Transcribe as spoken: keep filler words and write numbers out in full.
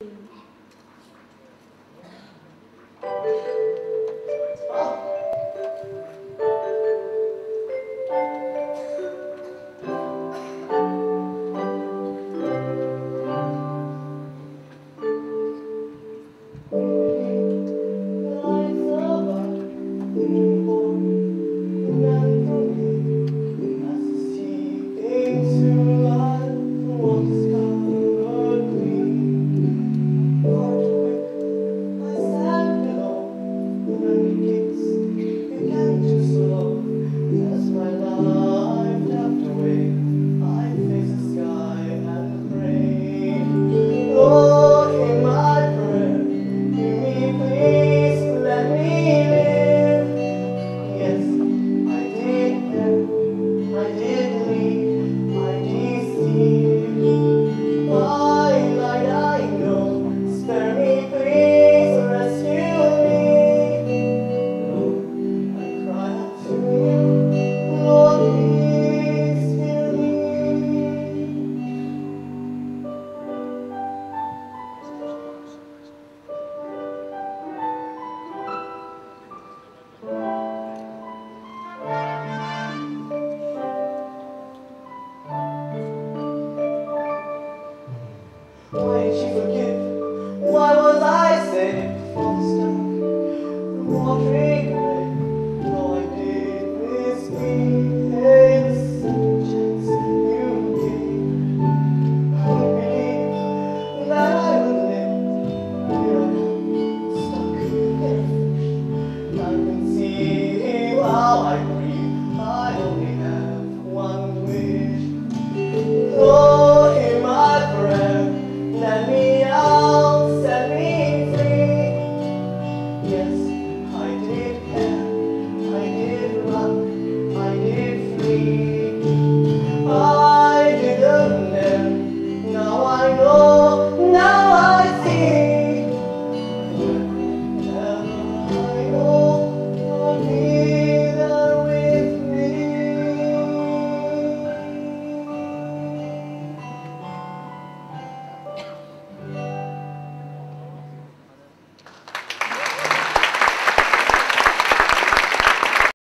Why did she forgive? Why was I saved from the start? What regret? All I did misbehave. The second chance you gave. Who believed that I would live? Here I am, stuck in a fish. I can see how I grieve. I only have one wish. Oh, hear my prayer. Let me out, set me free. Yes, I did care, I did run, I did flee.